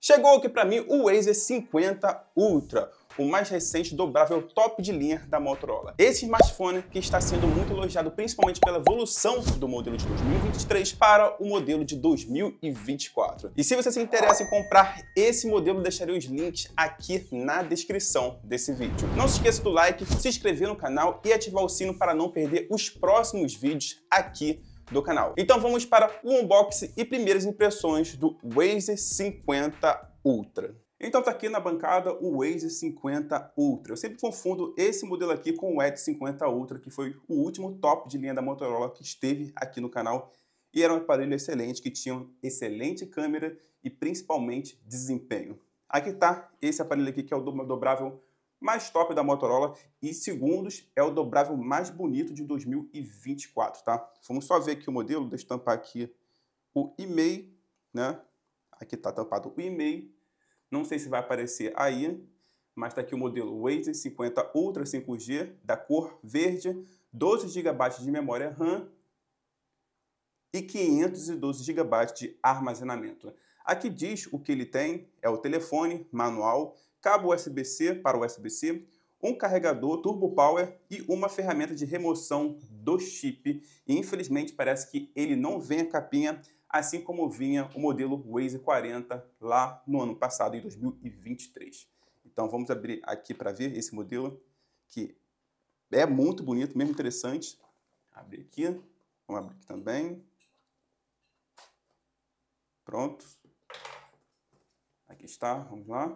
Chegou aqui para mim o Waze 50 Ultra, o mais recente dobrável top de linha da Motorola. Esse smartphone que está sendo muito elogiado principalmente pela evolução do modelo de 2023 para o modelo de 2024. E se você se interessa em comprar esse modelo, deixarei os links aqui na descrição desse vídeo. Não se esqueça do like, se inscrever no canal e ativar o sino para não perder os próximos vídeos aqui do canal. Então vamos para o unboxing e primeiras impressões do Waze 50 Ultra. Então tá aqui na bancada o Waze 50 Ultra. Eu sempre confundo esse modelo aqui com o Edge 50 Ultra, que foi o último top de linha da Motorola que esteve aqui no canal. E era um aparelho excelente, que tinha excelente câmera e principalmente desempenho. Aqui tá esse aparelho aqui, que é o dobrável mais top da Motorola e, segundos, é o dobrável mais bonito de 2024, tá? Vamos só ver aqui o modelo, deixa eu tampar aqui o e-mail, né? Aqui tá tampado o e-mail, não sei se vai aparecer aí, mas tá aqui o modelo Waze 50 Ultra 5G, da cor verde, 12 GB de memória RAM e 512 GB de armazenamento. Aqui diz o que ele tem, é o telefone, manual, cabo USB-C para USB-C, um carregador Turbo Power e uma ferramenta de remoção do chip. E infelizmente parece que ele não vem a capinha, assim como vinha o modelo Waze 40 lá no ano passado, em 2023. Então vamos abrir aqui para ver esse modelo, que é muito bonito, mesmo interessante. Abrir aqui, vamos abrir aqui também. Pronto. Aqui está, vamos lá.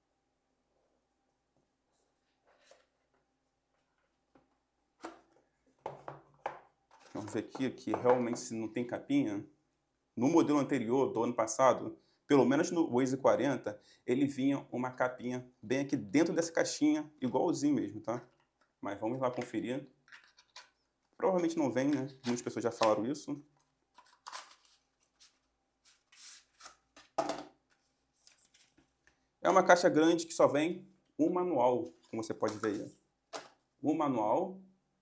Vamos ver aqui que realmente se não tem capinha. No modelo anterior, do ano passado, pelo menos no Waze 40, ele vinha uma capinha bem aqui dentro dessa caixinha, igualzinho mesmo, tá? Mas vamos lá conferir. Provavelmente não vem, né? Muitas pessoas já falaram isso. É uma caixa grande que só vem um manual, como você pode ver aí. O manual.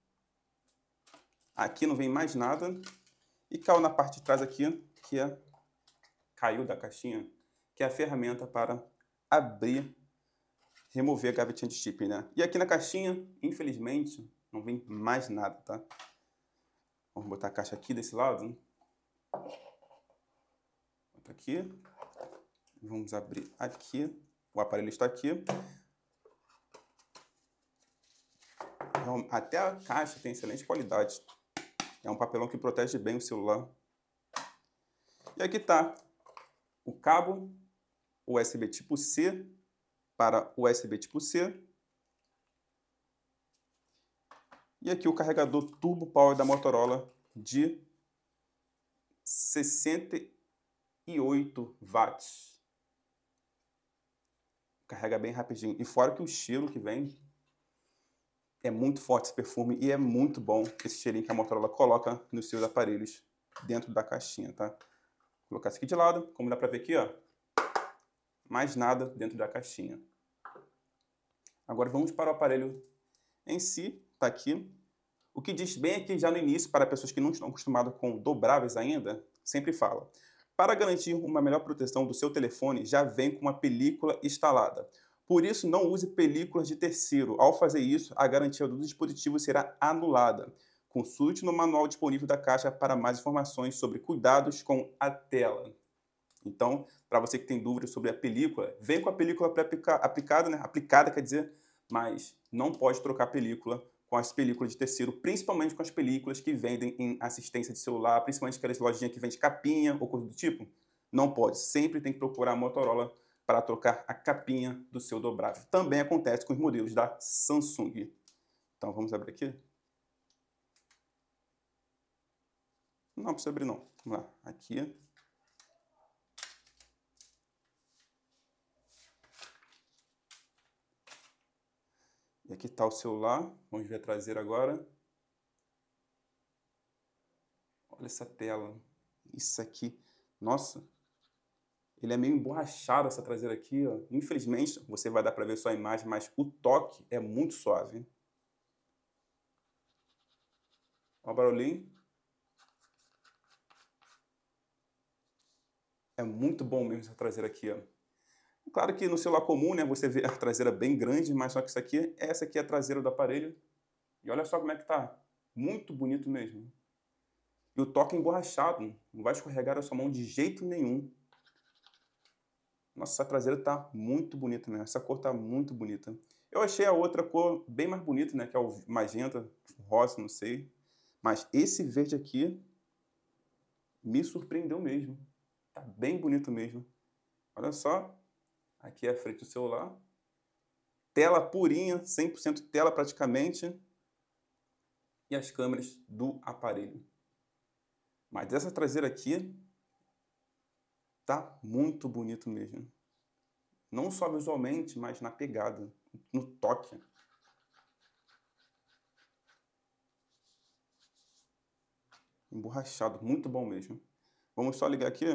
Aqui não vem mais nada. E caiu na parte de trás aqui, que caiu da caixinha, que é a ferramenta para abrir, remover a gavetinha de chip, né? E aqui na caixinha, infelizmente, não vem mais nada, tá? Vamos botar a caixa aqui desse lado. Bota aqui. Vamos abrir aqui. O aparelho está aqui. Até a caixa tem excelente qualidade. É um papelão que protege bem o celular. E aqui está o cabo USB tipo C para USB tipo C. E aqui o carregador Turbo Power da Motorola de 68 watts. Carrega bem rapidinho. E fora que o cheiro que vem é muito forte, esse perfume, e é muito bom esse cheirinho que a Motorola coloca nos seus aparelhos dentro da caixinha, tá? Vou colocar isso aqui de lado, como dá pra ver aqui, ó. Mais nada dentro da caixinha. Agora vamos para o aparelho em si, tá aqui. O que diz bem aqui já no início, para pessoas que não estão acostumadas com dobráveis ainda, sempre fala: para garantir uma melhor proteção do seu telefone, já vem com uma película instalada. Por isso, não use películas de terceiro. Ao fazer isso, a garantia do dispositivo será anulada. Consulte no manual disponível da caixa para mais informações sobre cuidados com a tela. Então, para você que tem dúvidas sobre a película, vem com a película pré-aplicada, né? Aplicada, quer dizer, mas não pode trocar película com as películas de terceiro, principalmente com as películas que vendem em assistência de celular, principalmente aquelas lojinhas que vendem capinha ou coisa do tipo. Não pode. Sempre tem que procurar a Motorola para trocar a capinha do seu dobrável. Também acontece com os modelos da Samsung. Então vamos abrir aqui. Não precisa abrir não. Vamos lá. Aqui. E aqui está o celular. Vamos ver a traseira agora. Olha essa tela. Isso aqui. Nossa. Ele é meio emborrachado, essa traseira aqui, ó. Infelizmente, você vai dar para ver só a imagem, mas o toque é muito suave. Olha o barulhinho. É muito bom mesmo essa traseira aqui, ó. Claro que no celular comum, né, você vê a traseira bem grande, mas só que essa aqui é a traseira do aparelho. E olha só como é que tá. Muito bonito mesmo. E o toque é emborrachado, não vai escorregar a sua mão de jeito nenhum. Nossa, essa traseira tá muito bonita mesmo. Essa cor tá muito bonita. Eu achei a outra cor bem mais bonita, né, que é o magenta, rosa, não sei. Mas esse verde aqui me surpreendeu mesmo. Tá bem bonito mesmo. Olha só. Aqui é a frente do celular. Tela purinha, 100% tela praticamente. E as câmeras do aparelho. Mas essa traseira aqui tá muito bonito mesmo. Não só visualmente, mas na pegada, no toque. Emborrachado, muito bom mesmo. Vamos só ligar aqui.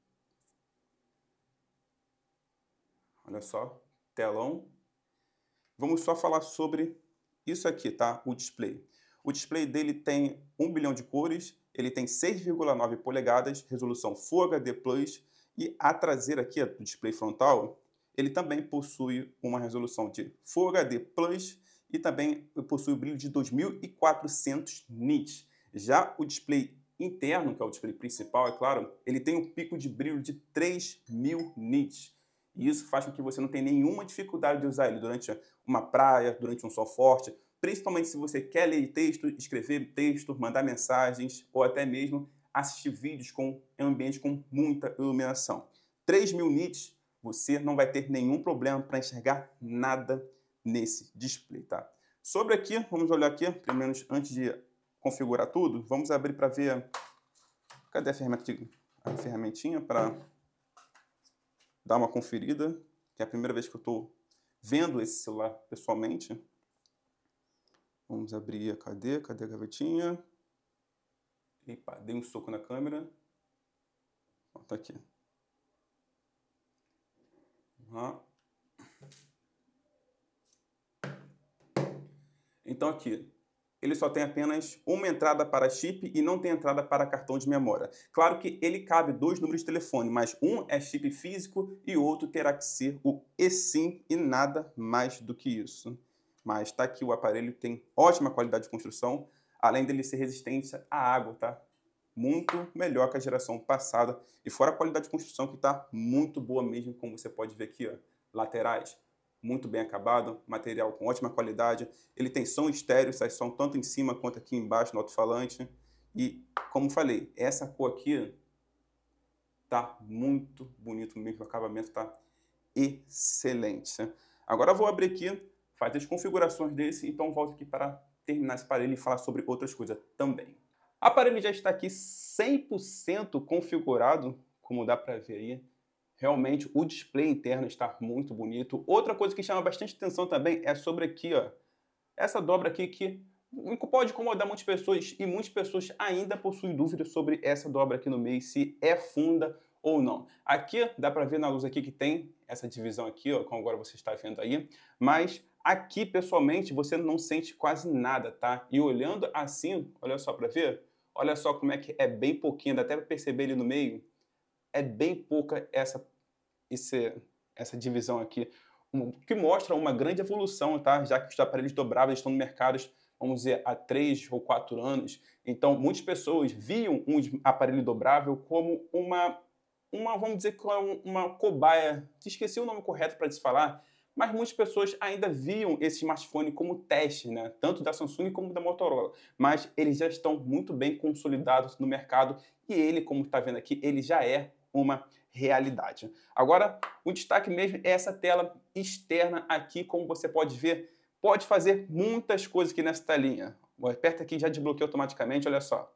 Olha só, telão. Vamos só falar sobre isso aqui, tá? O display. O display dele tem 1 bilhão de cores, ele tem 6,9 polegadas, resolução Full HD Plus, e a traseira aqui, do display frontal, ele também possui uma resolução de Full HD Plus e também possui o brilho de 2400 nits. Já o display interno, que é o display principal, é claro, ele tem um pico de brilho de 3000 nits. E isso faz com que você não tenha nenhuma dificuldade de usar ele durante uma praia, durante um sol forte, principalmente se você quer ler texto, escrever texto, mandar mensagens ou até mesmo assistir vídeos em ambiente com muita iluminação. 3000 nits, você não vai ter nenhum problema para enxergar nada nesse display, tá? Sobre aqui, vamos olhar aqui, pelo menos antes de configurar tudo, vamos abrir para ver. Cadê a ferramentinha para dar uma conferida, que é a primeira vez que eu estou vendo esse celular pessoalmente. Vamos abrir, cadê a gavetinha? Epa, dei um soco na câmera. Ó, tá aqui. Uhum. Então aqui, ele só tem apenas uma entrada para chip e não tem entrada para cartão de memória. Claro que ele cabe 2 números de telefone, mas um é chip físico e o outro terá que ser o eSIM e nada mais do que isso. Mas tá aqui, o aparelho tem ótima qualidade de construção, além dele ser resistente à água, tá? Muito melhor que a geração passada. E fora a qualidade de construção que tá muito boa mesmo, como você pode ver aqui, ó, laterais. Muito bem acabado, material com ótima qualidade. Ele tem som estéreo, sai som tanto em cima quanto aqui embaixo no alto-falante. E, como falei, essa cor aqui tá muito bonito mesmo, o acabamento tá excelente. Agora eu vou abrir aqui, fazer as configurações desse, então volto aqui para terminar esse aparelho e falar sobre outras coisas também. O aparelho já está aqui 100% configurado, como dá para ver aí. Realmente o display interno está muito bonito. Outra coisa que chama bastante atenção também é sobre aqui, ó, essa dobra aqui que pode incomodar muitas pessoas e muitas pessoas ainda possuem dúvidas sobre essa dobra aqui no meio, se é funda ou não. Aqui dá para ver na luz aqui que tem essa divisão aqui, ó, como agora você está vendo aí, mas aqui pessoalmente você não sente quase nada, tá? E olhando assim, olha só para ver, olha só como é que é bem pouquinho, dá até para perceber ali no meio. É bem pouca essa divisão aqui, que mostra uma grande evolução, tá? Já que os aparelhos dobráveis estão no mercado, vamos dizer, há 3 ou 4 anos. Então, muitas pessoas viam um aparelho dobrável como vamos dizer, uma cobaia. Esqueci o nome correto para se falar, mas muitas pessoas ainda viam esse smartphone como teste, né? Tanto da Samsung como da Motorola. Mas eles já estão muito bem consolidados no mercado e ele, como está vendo aqui, ele já é uma realidade. Agora, o destaque mesmo é essa tela externa aqui, como você pode ver, pode fazer muitas coisas aqui nessa telinha. Aperta aqui e já desbloqueia automaticamente, olha só.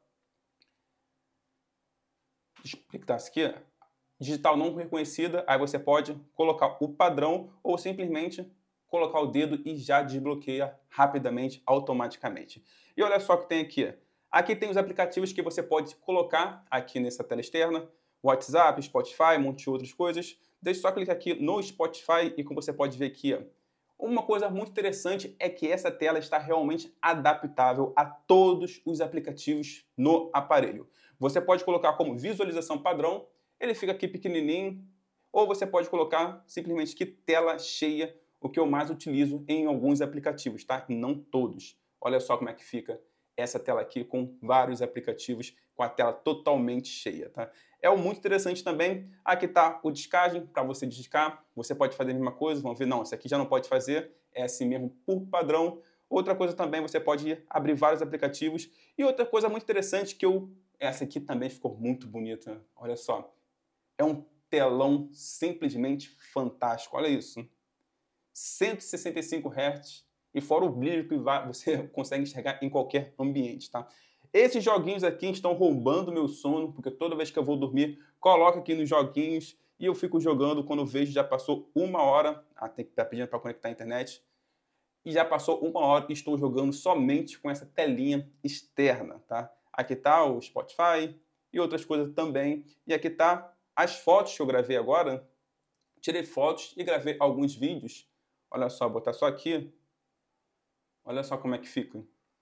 Explicar isso aqui, digital não reconhecida, aí você pode colocar o padrão ou simplesmente colocar o dedo e já desbloqueia rapidamente, automaticamente. E olha só o que tem aqui. Aqui tem os aplicativos que você pode colocar aqui nessa tela externa, WhatsApp, Spotify, um monte de outras coisas. Deixa eu só clicar aqui no Spotify e como você pode ver aqui, ó, uma coisa muito interessante é que essa tela está realmente adaptável a todos os aplicativos no aparelho. Você pode colocar como visualização padrão, ele fica aqui pequenininho, ou você pode colocar simplesmente aqui tela cheia, o que eu mais utilizo em alguns aplicativos, tá? E não todos. Olha só como é que fica essa tela aqui com vários aplicativos com a tela totalmente cheia, tá? É muito interessante também. Aqui está o descagem para você discar. Você pode fazer a mesma coisa. Vamos ver, não, esse aqui já não pode fazer. É assim mesmo por padrão. Outra coisa também, você pode abrir vários aplicativos. E outra coisa muito interessante essa aqui também ficou muito bonita. Olha só. É um telão simplesmente fantástico. Olha isso. 165 Hz. E fora o brilho que você consegue enxergar em qualquer ambiente, tá? Esses joguinhos aqui estão roubando meu sono, porque toda vez que eu vou dormir, coloco aqui nos joguinhos e eu fico jogando. Quando vejo, já passou 1 hora. Tem que estar pedindo para conectar a internet. E já passou 1 hora e estou jogando somente com essa telinha externa, tá? Aqui tá o Spotify e outras coisas também. E aqui tá as fotos que eu gravei agora. Tirei fotos e gravei alguns vídeos. Olha só, vou botar só aqui. Olha só como é que fica.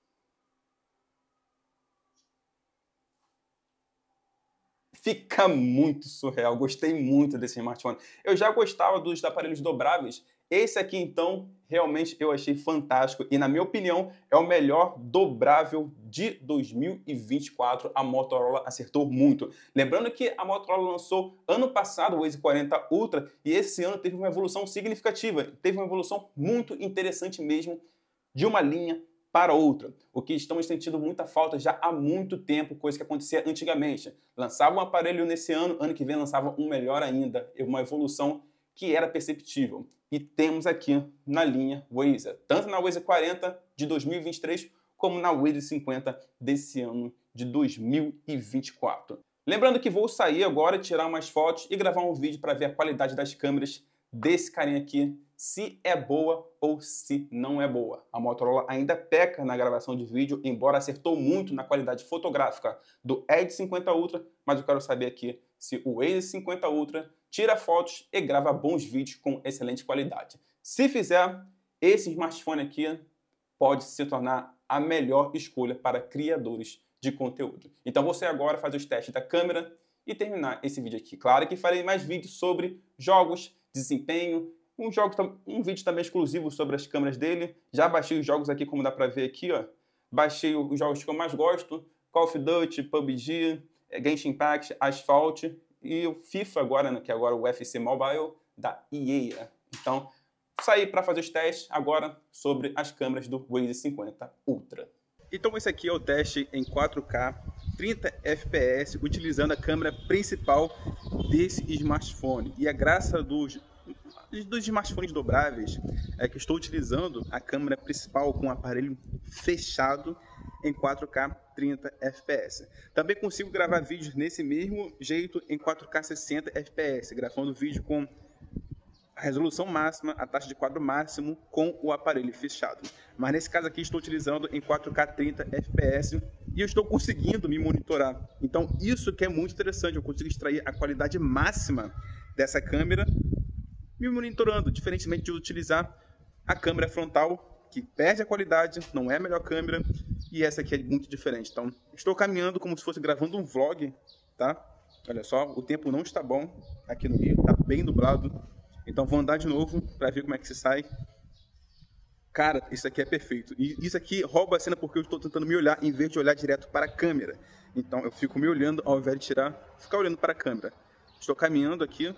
Fica muito surreal. Gostei muito desse smartphone. Eu já gostava dos aparelhos dobráveis. Esse aqui, então, realmente eu achei fantástico. E, na minha opinião, é o melhor dobrável de 2024. A Motorola acertou muito. Lembrando que a Motorola lançou ano passado o Waze 40 Ultra e esse ano teve uma evolução significativa. Teve uma evolução muito interessante mesmo de uma linha para outra, o que estamos sentindo muita falta já há muito tempo, coisa que acontecia antigamente. Lançava um aparelho nesse ano que vem lançava um melhor ainda, uma evolução que era perceptível. E temos aqui na linha Waze, tanto na Waze 40 de 2023, como na Waze 50 desse ano de 2024. Lembrando que vou sair agora, tirar umas fotos e gravar um vídeo para ver a qualidade das câmeras desse carinha aqui, se é boa ou se não é boa. A Motorola ainda peca na gravação de vídeo, embora acertou muito na qualidade fotográfica do Edge 50 Ultra, mas eu quero saber aqui se o Waze 50 Ultra tira fotos e grava bons vídeos com excelente qualidade. Se fizer, esse smartphone aqui pode se tornar a melhor escolha para criadores de conteúdo. Então você agora faz os testes da câmera e terminar esse vídeo aqui. Claro que farei mais vídeos sobre jogos, desempenho, um vídeo também exclusivo sobre as câmeras dele. Já baixei os jogos aqui, como dá pra ver aqui, ó. Baixei os jogos que eu mais gosto, Call of Duty, PUBG, Genshin Impact, Asphalt e o FIFA agora, né, que é agora o UFC Mobile da EA. Então, saí para fazer os testes agora sobre as câmeras do Waze 50 Ultra. Então esse aqui é o teste em 4K, 30 FPS, utilizando a câmera principal desse smartphone. E a graça dos smartphones dobráveis é que estou utilizando a câmera principal com o aparelho fechado em 4K 30 FPS. Também consigo gravar vídeos nesse mesmo jeito em 4K 60 FPS, gravando vídeo com a resolução máxima, a taxa de quadro máximo com o aparelho fechado. Mas nesse caso aqui estou utilizando em 4K 30 FPS e eu estou conseguindo me monitorar. Então isso que é muito interessante, eu consigo extrair a qualidade máxima dessa câmera me monitorando, diferentemente de utilizar a câmera frontal, que perde a qualidade, não é a melhor câmera, e essa aqui é muito diferente. Então estou caminhando como se fosse gravando um vlog, tá? Olha só, o tempo não está bom aqui no Rio, está bem nublado. Então vou andar de novo para ver como é que se sai. Cara, isso aqui é perfeito. E isso aqui rouba a cena porque eu estou tentando me olhar em vez de olhar direto para a câmera. Então eu fico me olhando ao invés de ficar olhando para a câmera. Estou caminhando aqui.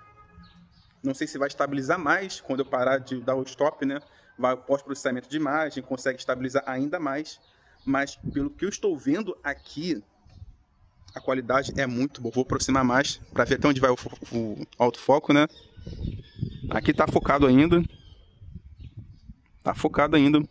Não sei se vai estabilizar mais quando eu parar de dar o stop, né? Vai o pós-processamento de imagem, consegue estabilizar ainda mais. Mas pelo que eu estou vendo aqui, a qualidade é muito boa. Vou aproximar mais para ver até onde vai o autofoco, né? Aqui tá focado ainda. Tá focado ainda.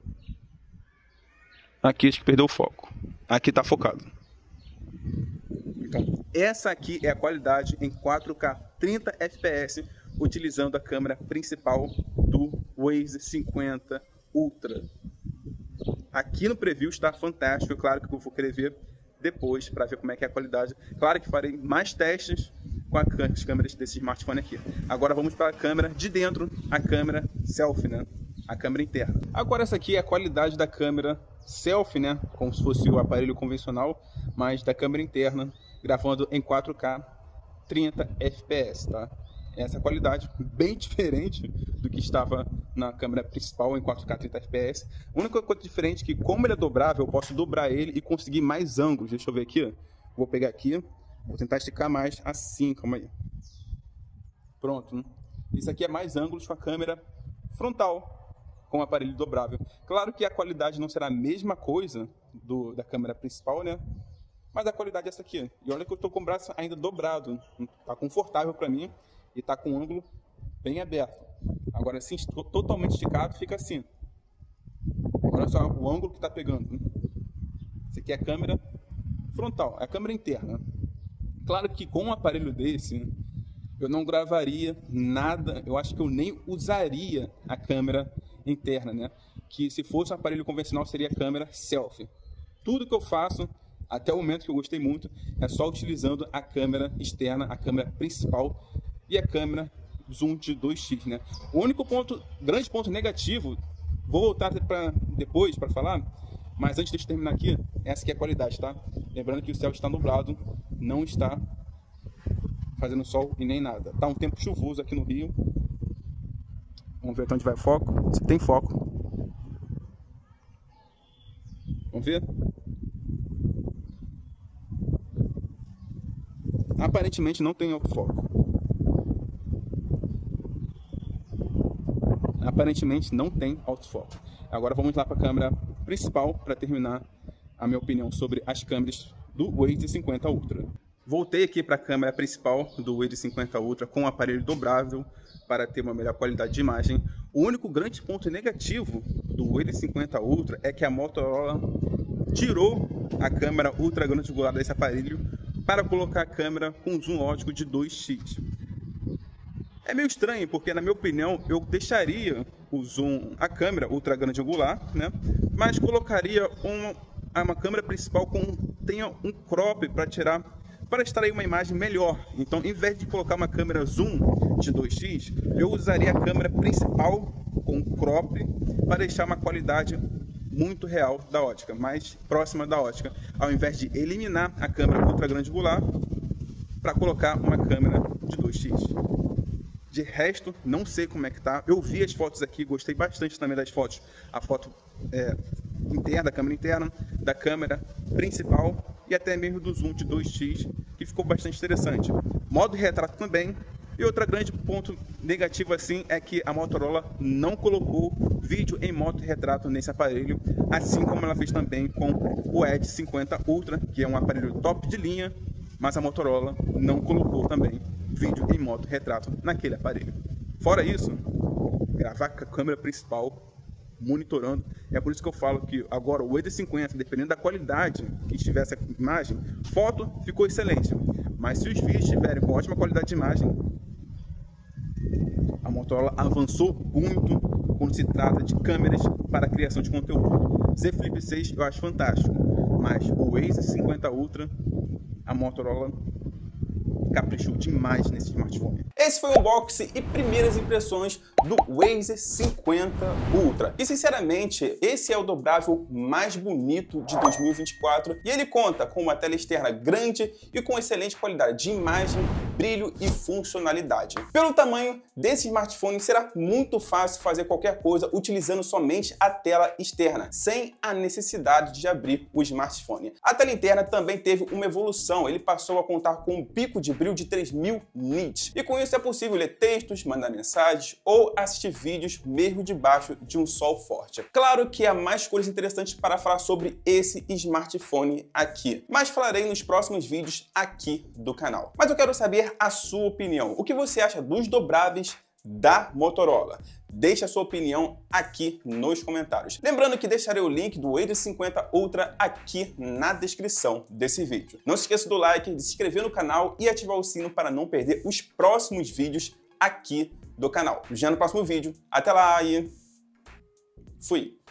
Aqui acho que perdeu o foco. Aqui tá focado. Então, essa aqui é a qualidade em 4K 30 FPS, utilizando a câmera principal do Waze 50 Ultra. Aqui no preview está fantástico. Claro que eu vou querer ver depois para ver como é que é a qualidade. Claro que farei mais testes com as câmeras desse smartphone aqui. Agora vamos para a câmera de dentro, a câmera selfie, né? A câmera interna. Agora essa aqui é a qualidade da câmera selfie, né? Como se fosse o aparelho convencional, mas da câmera interna, gravando em 4K 30 FPS, tá? essa qualidade bem diferente do que estava na câmera principal em 4K 30 fps. A única coisa diferente é que, como ele é dobrável, eu posso dobrar ele e conseguir mais ângulos. Deixa eu ver aqui. Vou pegar aqui, vou tentar esticar mais assim, calma aí. Pronto, né? Isso aqui é mais ângulos com a câmera frontal, com o aparelho dobrável. Claro que a qualidade não será a mesma coisa da câmera principal, né? Mas a qualidade é essa aqui. E olha que eu estou com o braço ainda dobrado. Tá confortável para mim e tá com o ângulo bem aberto. Agora, assim, totalmente esticado, fica assim. Olha só o ângulo que está pegando, né? Esse aqui é a câmera frontal, é a câmera interna. Claro que com um aparelho desse, eu não gravaria nada, eu acho que eu nem usaria a câmera interna, né? Que se fosse um aparelho convencional seria a câmera selfie. Tudo que eu faço, até o momento que eu gostei muito, é só utilizando a câmera externa, a câmera principal e a câmera zoom de 2x, né? O único grande ponto negativo, vou voltar depois para falar, mas antes de eu terminar aqui, essa aqui é a qualidade, tá? Lembrando que o céu está nublado, não está fazendo sol e nem nada. Tá um tempo chuvoso aqui no Rio. Vamos ver até onde vai o foco. Se tem foco. Vamos ver? Aparentemente não tem autofoco. Aparentemente não tem autofoco. Agora vamos lá para a câmera principal para terminar a minha opinião sobre as câmeras do Waze 50 Ultra. Voltei aqui para a câmera principal do Waze 50 Ultra com o aparelho dobrável para ter uma melhor qualidade de imagem. O único grande ponto negativo do Waze 50 Ultra é que a Motorola tirou a câmera ultra grande angular desse aparelho para colocar a câmera com zoom ótico de 2x. É meio estranho, porque na minha opinião eu deixaria o zoom, a câmera ultra grande angular, né? Mas colocaria uma câmera principal tenha um crop para extrair uma imagem melhor. Então, em vez de colocar uma câmera zoom de 2x, eu usaria a câmera principal com crop para deixar uma qualidade muito real da ótica, mais próxima da ótica, ao invés de eliminar a câmera ultra grande angular para colocar uma câmera de 2x. De resto, não sei como é que tá. Eu vi as fotos aqui, gostei bastante também das fotos. A foto interna, da câmera interna, da câmera principal e até mesmo do zoom de 2x, que ficou bastante interessante. Modo retrato também. E outro grande ponto negativo assim é que a Motorola não colocou vídeo em modo retrato nesse aparelho, assim como ela fez também com o Edge 50 Ultra, que é um aparelho top de linha, mas a Motorola não colocou também vídeo em modo retrato naquele aparelho. Fora isso, gravar com a câmera principal, monitorando, é por isso que eu falo que agora o ED50, dependendo da qualidade que estivesse a imagem, foto ficou excelente, mas se os vídeos estiverem com ótima qualidade de imagem, a Motorola avançou muito quando se trata de câmeras para a criação de conteúdo. Z Flip 6 eu acho fantástico, mas o Waze 50 Ultra, a Motorola caprichou demais nesse smartphone. Esse foi o unboxing e primeiras impressões do Waze 50 Ultra. E sinceramente, esse é o dobrável mais bonito de 2024 e ele conta com uma tela externa grande e com excelente qualidade de imagem, brilho e funcionalidade. Pelo tamanho desse smartphone, será muito fácil fazer qualquer coisa utilizando somente a tela externa, sem a necessidade de abrir o smartphone. A tela interna também teve uma evolução, ele passou a contar com um pico de brilho de 3000 nits. E com isso é possível ler textos, mandar mensagens ou assistir vídeos mesmo debaixo de um sol forte. Claro que há mais coisas interessantes para falar sobre esse smartphone aqui, mas falarei nos próximos vídeos aqui do canal. Mas eu quero saber a sua opinião. O que você acha dos dobráveis da Motorola? Deixe a sua opinião aqui nos comentários. Lembrando que deixarei o link do Waze 50 Ultra aqui na descrição desse vídeo. Não se esqueça do like, de se inscrever no canal e ativar o sino para não perder os próximos vídeos aqui do canal. Nos vemos no próximo vídeo. Até lá e fui!